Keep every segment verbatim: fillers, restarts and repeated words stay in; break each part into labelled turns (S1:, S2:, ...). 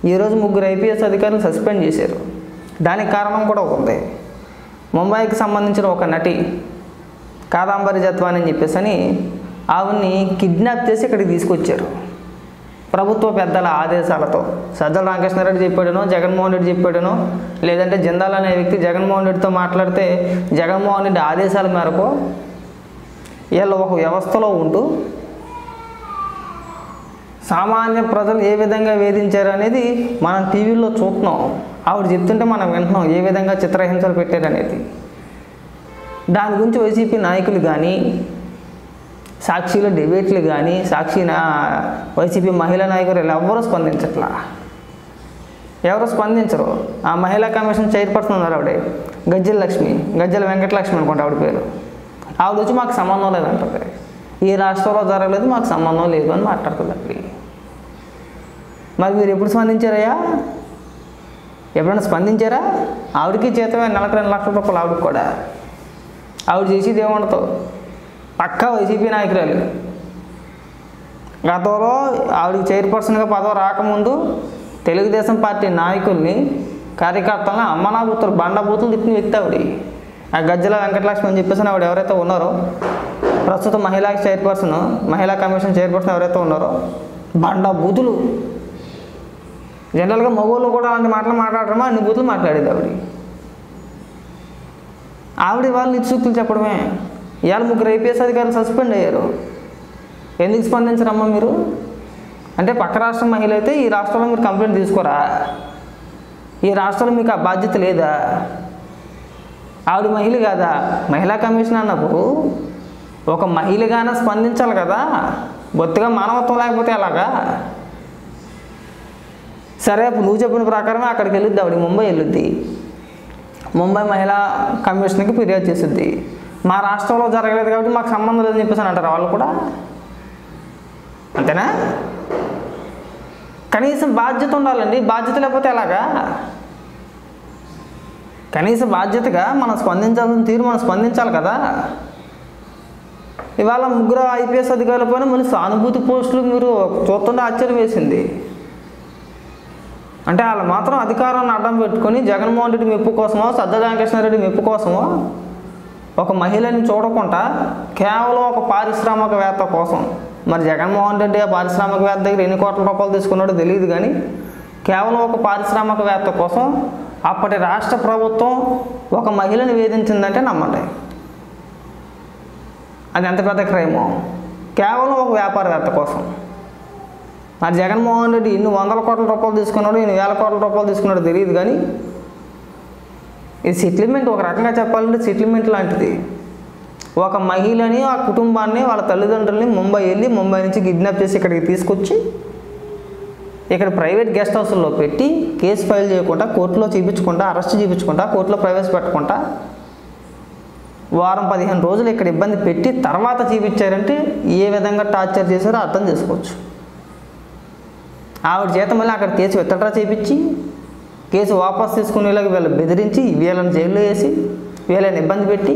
S1: ఈరోజు ముగ్గురు ఐపీఎస్ అధికారులు సస్పెండ్ చేశారు. దానికి కారణం కూడా ఉంది. ముంబైకి సంబంధించిన ఒక నటి కాదంబరి జత్వాని అని చెప్పేసి అని ఆవిడ్ని కిడ్నాప్ చేసి ఇక్కడికి తీసుకొచ్చారు ప్రభుత్వ పెద్దల ఆదేశాలతో. సజ్జల రామకృష్ణారెడ్డి చెప్పాడనో, జగన్మోహన్ రెడ్డి చెప్పాడనో, లేదంటే జిందాల్ అనే వ్యక్తి జగన్మోహన్ రెడ్డితో మాట్లాడితే జగన్మోహన్ రెడ్డి ఆదేశాల మేరకు వీళ్ళు ఒక వ్యవస్థలో ఉంటూ సామాన్య ప్రజలు ఏ విధంగా వేధించారు అనేది మనం టీవీలో చూస్తున్నాం. ఆవిడ చెప్తుంటే మనం వింటున్నాం ఏ విధంగా చిత్రహింసలు పెట్టారనేది. దాని గురించి వైసీపీ నాయకులు కానీ, సాక్షిలో డిబేట్లు కానీ, సాక్షి వైసీపీ మహిళా నాయకులు ఎవరు స్పందించట్లా, ఎవరు స్పందించరు. ఆ మహిళా కమిషన్ చైర్పర్సన్ ఉన్నారు ఆవిడే, గజ్జల లక్ష్మి, గజ్జల వెంకటలక్ష్మి అనుకుంటా ఆవిడ పేరు. ఆవిడ వచ్చి మాకు సంబంధం లేదంటుంది, ఈ రాష్ట్రంలో జరగలేదు, మాకు సంబంధం లేదు అని మాట్లాడుతుంది అక్కడ. మరి మీరు ఎప్పుడు స్పందించారయ్యా? ఎప్పుడైనా స్పందించారా? ఆవిడకి జీతమే నెలకు రెండు లక్షల రూపాయలు. ఆవిడకి కూడా ఆవిడ చేసేది ఏముండదు, పక్కా వైసీపీ నాయకురాలు. గతంలో ఆవిడకి చైర్పర్సన్గా పదవి రాకముందు తెలుగుదేశం పార్టీ నాయకుల్ని, కార్యకర్తలను అమ్మనాబూతులు, బండబూతులు తిప్పిన వ్యక్తి ఆవిడ. ఆ గజ్జల వెంకటలక్ష్మి అని చెప్పేసి ఆవిడ ఎవరైతే ఉన్నారో, ప్రస్తుతం మహిళా చైర్పర్సన్, మహిళా కమిషన్ చైర్పర్సన్ ఎవరైతే ఉన్నారో, బండబూతులు. జనరల్గా మగవాళ్ళు కూడా అలాంటి మాటలు మాట్లాడటమో అన్ని బూతులు మాట్లాడేది ఆవిడ. ఆవిడ వాళ్ళు నిత్సూక్తులు చెప్పడమే. ఇవాళ ముగ్గురు ఐపీఎస్ అధికారులు సస్పెండ్ అయ్యారు. ఎందుకు స్పందించరమ్మా మీరు? అంటే పక్క రాష్ట్రం మహిళ అయితే ఈ రాష్ట్రంలో మీరు కంప్లైంట్ తీసుకోరా? ఈ రాష్ట్రంలో మీకు ఆ బాధ్యత లేదా? ఆవిడ మహిళ కాదా? మహిళా కమిషన్ అన్నప్పుడు ఒక మహిళగానే స్పందించాలి కదా, బొత్తిగా మానవత్వం లేకపోతే ఎలాగా? సరే, అప్పుడు నువ్వు చెప్పిన ప్రకారమే అక్కడికి వెళ్ళొద్ది ఆవిడ, ముంబై వెళ్ళొద్ది. ముంబై మహిళా కమిషన్కి ఫిర్యాదు చేస్తుంది. మా రాష్ట్రంలో జరగలేదు కాబట్టి మాకు సంబంధం లేదని చెప్పేసి అని అంటారు వాళ్ళు కూడా. అంతేనా? కనీసం బాధ్యత ఉండాలండి. బాధ్యత లేకపోతే ఎలాగా? కనీసం బాధ్యతగా మనం స్పందించాల్సిన తీరు మనం స్పందించాలి కదా. ఇవాళ ముగ్గురు ఐపీఎస్ అధికారుల పైన మళ్ళీ సానుభూతి పోస్టులు మీరు చూస్తుంటే ఆశ్చర్యం వేసింది. అంటే వాళ్ళు మాత్రం అధికారాన్ని అడ్డం పెట్టుకొని జగన్మోహన్ రెడ్డి మెప్పు కోసమో, సజ్జల రామకృష్ణారెడ్డి మెప్పు కోసమో ఒక మహిళని చూడకుండా కేవలం ఒక పారిశ్రామికవేత్త కోసం, మరి జగన్మోహన్ రెడ్డి ఆ పారిశ్రామికవేత్త దగ్గర ఎన్ని కోట్ల రూపాయలు తీసుకున్నాడో తెలియదు కానీ, కేవలం ఒక పారిశ్రామికవేత్త కోసం అప్పటి రాష్ట్ర ప్రభుత్వం ఒక మహిళని వేధించిందంటే నమ్మండి, అది ఎంత పెద్ద క్రైమో. కేవలం ఒక వ్యాపారవేత్త కోసం. మరి జగన్మోహన్ రెడ్డి ఎన్ని వందల కోట్ల రూపాయలు తీసుకున్నాడు, ఎన్ని వేల కోట్ల రూపాయలు తీసుకున్నాడో తెలియదు కానీ, ఇది సెటిల్మెంట్. ఒక రకంగా చెప్పాలంటే సెటిల్మెంట్ లాంటిది. ఒక మహిళని, ఆ కుటుంబాన్ని, వాళ్ళ తల్లిదండ్రుల్ని ముంబై వెళ్ళి, ముంబై నుంచి కిడ్నాప్ చేసి ఇక్కడికి తీసుకొచ్చి ఇక్కడ ప్రైవేట్ గెస్ట్ హౌస్లో పెట్టి కేసు ఫైల్ చేయకుండా, కోర్టులో చూపించకుండా, అరెస్ట్ చూపించకుండా, కోర్టులో ప్రవేశపెట్టకుండా వారం పదిహేను రోజులు ఇక్కడ ఇబ్బంది పెట్టి తర్వాత చూపించారంటే ఏ విధంగా టార్చర్ చేశారో అర్థం చేసుకోవచ్చు. ఆవిడ చేత మళ్ళీ అక్కడ కేసు విత్డ్రా చేయించి, కేసు వాపస్ తీసుకునేలాగా వీళ్ళు బెదిరించి, వీళ్ళని జైల్లో వేసి, వీళ్ళని ఇబ్బంది పెట్టి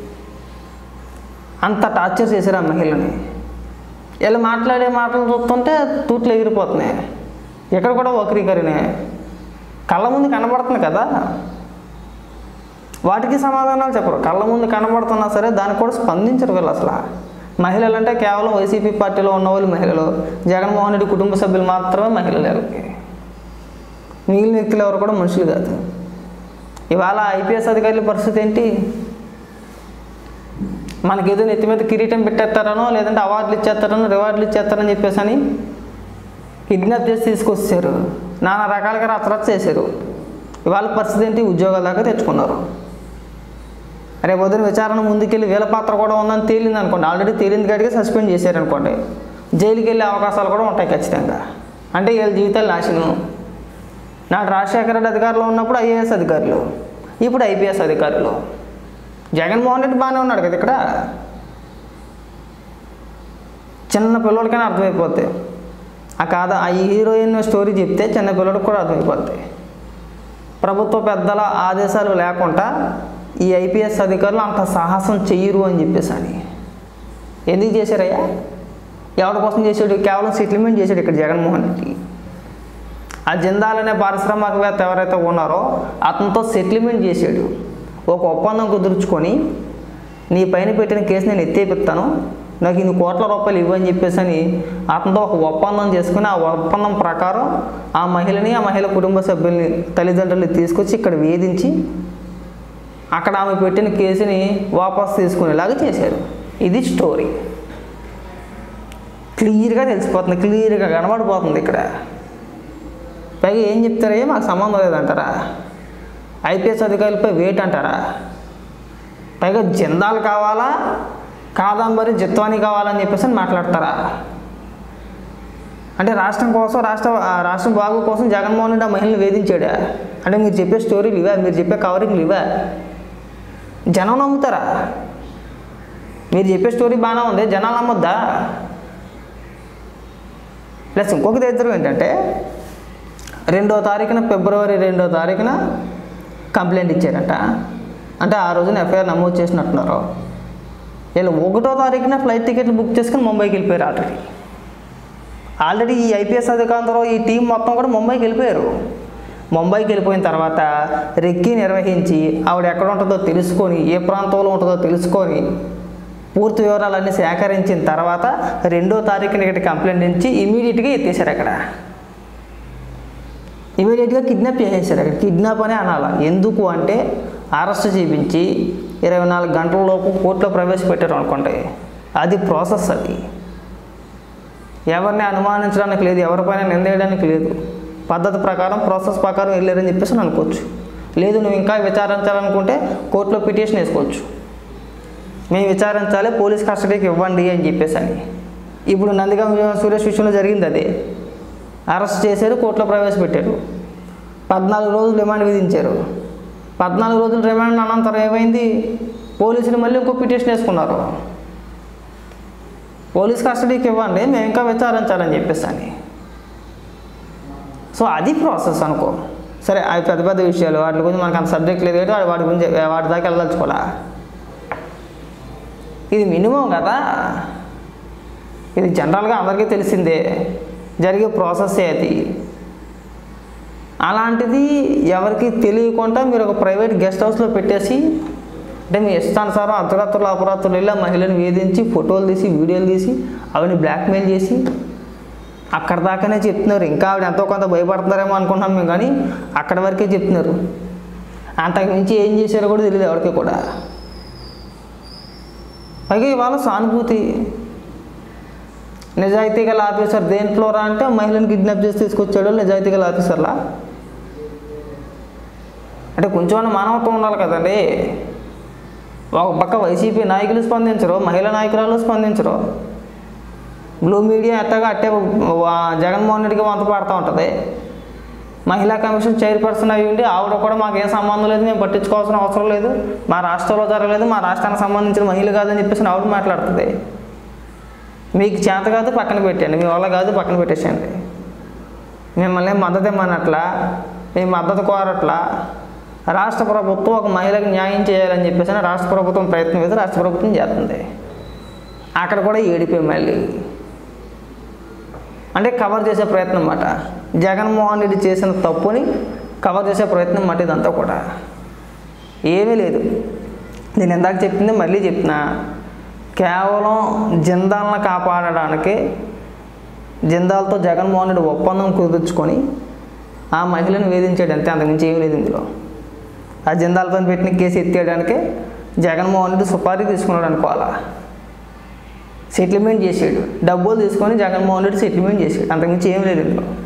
S1: అంత టార్చర్ చేశారు ఆ మహిళని. వీళ్ళు మాట్లాడే మాటలు చూస్తుంటే తూట్లు ఎగిరిపోతున్నాయి. ఇక్కడ కూడా వక్రీకరణే కళ్ళ ముందు కనబడుతుంది కదా, వాటికి సమాధానాలు చెప్పరు. కళ్ళ ముందు కనబడుతున్నా సరే దానికి కూడా స్పందించరు వీళ్ళు. అసలు మహిళలు అంటే కేవలం వైసీపీ పార్టీలో ఉన్న వాళ్ళు మహిళలు, జగన్మోహన్ రెడ్డి కుటుంబ సభ్యులు మాత్రమే మహిళలు. వీళ్ళకి మిగిలిన వ్యక్తులు ఎవరు కూడా మనుషులు కాదు. ఇవాళ ఐపీఎస్ అధికారుల పరిస్థితి ఏంటి? మనకేదో నెత్తి మీద కిరీటం పెట్టేస్తారనో, లేదంటే అవార్డులు ఇచ్చేస్తారనో, రివార్డులు ఇచ్చేస్తారని చెప్పేసి అని కిడ్నాప్ చేసి తీసుకొచ్చారు, నానా రకాలుగా రచ్చరచ్చ చేశారు. ఇవాళ పరిస్థితి ఏంటి? ఉద్యోగాల దాకా తెచ్చుకున్నారు. రేపు పొద్దున విచారణ ముందుకెళ్ళి వీళ్ళ పాత్ర కూడా ఉందని తేలింది అనుకోండి, ఆల్రెడీ తేలింది కాడికి సస్పెండ్ చేశారనుకోండి, జైలుకి వెళ్ళే అవకాశాలు కూడా ఉంటాయి ఖచ్చితంగా. అంటే వీళ్ళ జీవితాలు నాశనం. నాడు రాజశేఖర రెడ్డి అధికారంలో ఉన్నప్పుడు ఐఏఎస్ అధికారులు, ఇప్పుడు ఐపీఎస్ అధికారులు. జగన్మోహన్ రెడ్డి బాగానే ఉన్నాడు కదా ఇక్కడ. చిన్న పిల్లలకైనా అర్థమైపోతాయి. ఆ కాదా ఆ హీరోయిన్ స్టోరీ చెప్తే చిన్న పిల్లలకు కూడా అర్థమైపోతాయి. ప్రభుత్వ పెద్దల ఆదేశాలు లేకుండా ఈ ఐపీఎస్ అధికారులు అంత సాహసం చెయ్యరు అని చెప్పేసి అని. ఎందుకు చేశారయ్యా? ఎవరి కోసం చేశాడు? కేవలం సెటిల్మెంట్ చేశాడు ఇక్కడ జగన్మోహన్ రెడ్డి. ఆ జిందాల్ అనే పారిశ్రామికవేత్త ఎవరైతే ఉన్నారో అతనితో సెటిల్మెంట్ చేశాడు. ఒక ఒప్పందం కుదుర్చుకొని నీ పైన పెట్టిన కేసు నేను ఎత్తేపిస్తాను, నాకు ఇన్ని కోట్ల రూపాయలు ఇవ్వని చెప్పేసి అని అతనితో ఒక ఒప్పందం చేసుకుని ఆ ఒప్పందం ప్రకారం ఆ మహిళని ఆ మహిళ కుటుంబ సభ్యుల్ని తల్లిదండ్రుల్ని తీసుకొచ్చి ఇక్కడ వేధించి అక్కడ ఆమె పెట్టిన కేసుని వాపస్ తీసుకునేలాగా చేశారు. ఇది స్టోరీ. క్లియర్గా తెలిసిపోతుంది, క్లియర్గా కనబడిపోతుంది ఇక్కడ. పైగా ఏం చెప్తారే మాకు సంబంధం లేదంటారా? ఐపీఎస్ అధికారులపై వేట్ అంటారా? పైగా జిందాల్ కావాలా కాదంబరి జిత్వానీ కావాలని చెప్పేసి మాట్లాడతారా? అంటే రాష్ట్రం కోసం రాష్ట్ర రాష్ట్రం బాగు కోసం జగన్మోహన్ రెడ్డి ఆ మహిళని వేధించాడా? అంటే మీరు చెప్పే స్టోరీలు ఇవా? మీరు చెప్పే కవరింగ్లు ఇవా? జనం నమ్ముతారా? మీరు చెప్పే స్టోరీ బాగానే ఉంది, జనాలు నమ్మొద్దా? ప్లస్ ఇంకొక దరిద్రం ఏంటంటే రెండో తారీఖున ఫిబ్రవరి రెండో తారీఖున కంప్లైంట్ ఇచ్చారట. అంటే ఆ రోజున ఎఫ్ఐఆర్ నమోదు చేసినట్టున్నారు. వీళ్ళు ఒకటో తారీఖున ఫ్లైట్ టికెట్లు బుక్ చేసుకుని ముంబైకి వెళ్ళిపోయారు. ఆల్రెడీ ఆల్రెడీ ఈ ఐపీఎస్ అధికారులు ఈ టీం మొత్తం కూడా ముంబైకి వెళ్ళిపోయారు. ముంబైకి వెళ్ళిపోయిన తర్వాత రెక్కి నిర్వహించి ఆవిడ ఎక్కడ ఉంటుందో తెలుసుకొని ఏ ప్రాంతంలో ఉంటుందో తెలుసుకొని పూర్తి వివరాలన్నీ సేకరించిన తర్వాత రెండో తారీఖున ఇక్కడ కంప్లైంట్ ఇచ్చి ఇమీడియట్గా ఎత్తేసారు. అక్కడ ఇమీడియట్గా కిడ్నాప్ చేసేసారు. అక్కడ కిడ్నాప్ అనే అనాలా. ఎందుకు అంటే అరెస్ట్ చేయించి ఇరవై నాలుగు గంటల లోపు కోర్టులో ప్రవేశపెట్టారు అనుకోండి, అది ప్రాసెస్. అది ఎవరిని అనుమానించడానికి లేదు, ఎవరిపైన నిందేయడానికి లేదు. పద్ధతి ప్రకారం ప్రాసెస్ ప్రకారం వెళ్ళారని చెప్పేసి అనుకోవచ్చు. లేదు నువ్వు ఇంకా విచారించాలనుకుంటే కోర్టులో పిటిషన్ వేసుకోవచ్చు, మేము విచారించాలి పోలీస్ కస్టడీకి ఇవ్వండి అని చెప్పేసి అని. ఇప్పుడు నందిగామ సురేష్ విషయంలో జరిగింది అదే. అరెస్ట్ చేశారు, కోర్టులో ప్రవేశపెట్టారు, పద్నాలుగు రోజులు రిమాండ్ విధించారు. పద్నాలుగు రోజులు రిమాండ్ అనంతరం ఏమైంది? పోలీసులు మళ్ళీ ఇంకో పిటిషన్ వేసుకున్నారు, పోలీస్ కస్టడీకి ఇవ్వండి మేము ఇంకా విచారించాలని చెప్పేసి అని. సో అది ప్రాసెస్ అనుకో. సరే అవి పెద్ద పెద్ద విషయాలు, వాటి గురించి మనకు అంత సబ్జెక్ట్ లేదు కాబట్టి వాటి గురించి వాటి దాకా వెళ్ళదలుచుకోవాలా. ఇది మినిమం కదా, ఇది జనరల్గా అందరికీ తెలిసిందే, జరిగే ప్రాసెస్సే అది. అలాంటిది ఎవరికి తెలియకుండా మీరు ఒక ప్రైవేట్ గెస్ట్ హౌస్లో పెట్టేసి అంటే మీ ఇష్టానుసారం అర్ధరాత్రులు అపరాత్రులు వెళ్ళి ఆ మహిళను వేధించి ఫోటోలు తీసి వీడియోలు తీసి ఆవిడని బ్లాక్మెయిల్ చేసి అక్కడ దాకానే చెప్తున్నారు. ఇంకా ఆవిడ ఎంతో కొంత భయపడుతున్నారేమో అనుకుంటున్నాం మేము, కానీ అక్కడి వరకే చెప్తున్నారు. అంతకు మించి ఏం చేశారో కూడా తెలియదు ఎవరికి కూడా. పైగా ఇవాళ సానుభూతి నిజాయితీ గల ఆఫీసర్ దేంట్లో రా అంటే మహిళను కిడ్నాప్ చేసి తీసుకొచ్చాడు నిజాయితీ గల ఆఫీసర్లా. అంటే కొంచెం మానవత్వం ఉండాలి కదండి. ఒక పక్క వైసీపీ నాయకులు స్పందించరు, మహిళా నాయకురాలు స్పందించరు. బ్లూ మీడియా ఎట్టగా అట్టే జగన్మోహన్ రెడ్డికి వంత పడుతూ ఉంటుంది. మహిళా కమిషన్ చైర్పర్సన్ అయ్యి ఉండి ఆవిడ కూడా మాకు ఏం సంబంధం లేదు, మేము పట్టించుకోవాల్సిన అవసరం లేదు, మా రాష్ట్రంలో జరగలేదు, మా రాష్ట్రానికి సంబంధించిన మహిళ కాదని చెప్పేసి ఆవిడ మాట్లాడుతుంది. మీకు చేత కాదు పక్కన పెట్టండి, మీ వల్ల కాదు పక్కన పెట్టేసేయండి. మిమ్మల్ని మద్దతు ఇమ్మన్నట్లా, మీ మద్దతు కోరట్లా. రాష్ట్ర ప్రభుత్వం ఒక మహిళకు న్యాయం చేయాలని చెప్పేసి రాష్ట్ర ప్రభుత్వం ప్రయత్నం అయితే రాష్ట్ర ప్రభుత్వం చేస్తుంది. అక్కడ కూడా ఏడిపోయి మళ్ళీ అంటే కవర్ చేసే ప్రయత్నం అన్నమాట. జగన్మోహన్ రెడ్డి చేసిన తప్పుని కవర్ చేసే ప్రయత్నం అన్నమాట ఇదంతా కూడా. ఏమీ లేదు, నేను ఇందాక చెప్పింది మళ్ళీ చెప్తున్నా, కేవలం జిందాల్ని కాపాడడానికి జిందాల్తో జగన్మోహన్ రెడ్డి ఒప్పందం కుదుర్చుకొని ఆ మహిళను వేధించాడు అంతే, అంతకుమించి ఏమీ లేదు ఇందులో. ఆ జిందాల్ పని పెట్టిన కేసు ఎత్తేయడానికి జగన్మోహన్ రెడ్డి సుపారీ తీసుకున్నాడు అనుకోవాలా. సెటిల్మెంట్ చేసాడు, డబ్బులు తీసుకొని జగన్మోహన్ రెడ్డి సెటిల్మెంట్ చేసాడు, అంతకుమించి ఏమీ లేదు ఇందులో.